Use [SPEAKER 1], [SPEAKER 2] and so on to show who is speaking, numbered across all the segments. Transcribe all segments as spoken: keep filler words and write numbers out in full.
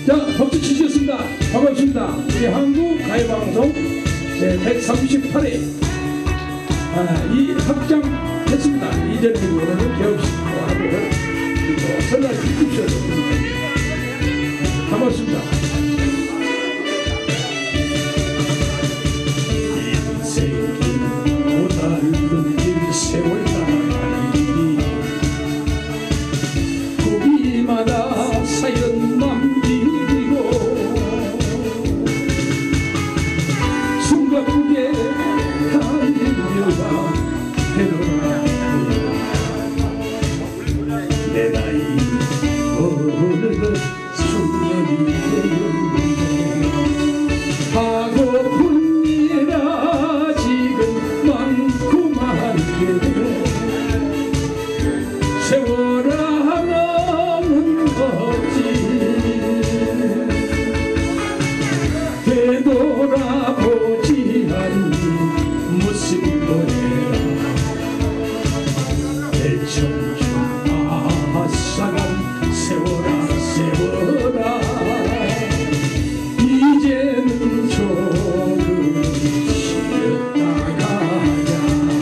[SPEAKER 1] 자, 박수 치시겠습니다. 반갑습니다. 우리 한국가요방송 제백삼십팔 회 아, 이 확장했습니다. 이제는 오늘은 개업식도 하고 그리고 설날 기쁨쇼도 반갑습니다. 인생이 고달픈 길 세월 따라가는 길이 고비마다 사연 남기고 숨가쁘게 달려가 되돌아오고 내 나이 어느덧 숙년이 되었는데 하고픈 일이라 지금 많구만 게 세월아 되돌아보지 않는 무슨 노래야 내 청춘 아싸간 세월아 세월아 이제는 조금 쉬었다 가자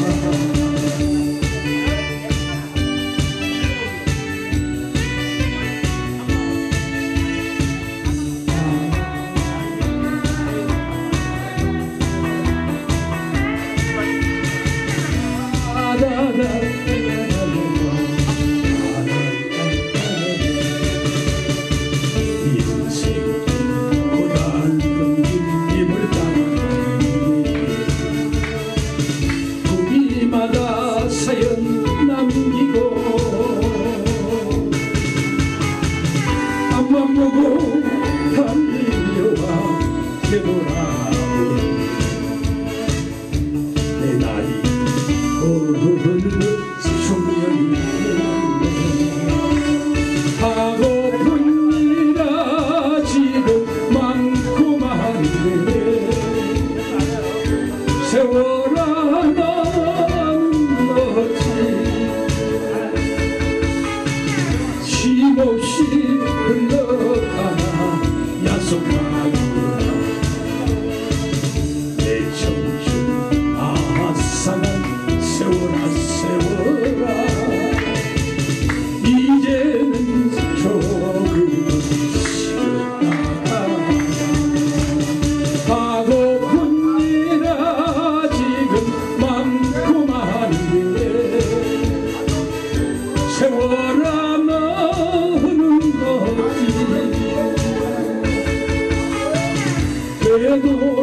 [SPEAKER 1] 인생 고달픈 길임을 따라가니 고비마다 사연 남기고 앞만 보고 달려와 되돌아오는 내 나이 어느덧 숙년이 되었네 하고픈 일이라 지금 많구만데 세월아 나는 어찌 쉼없이 흘러가나 야속하구나 내 청춘 아싸간 세월아 세월아 이제는 조금 쉬었다 하고픈 일이라 지금 많구만데 세월아 너는 어찌 되돌아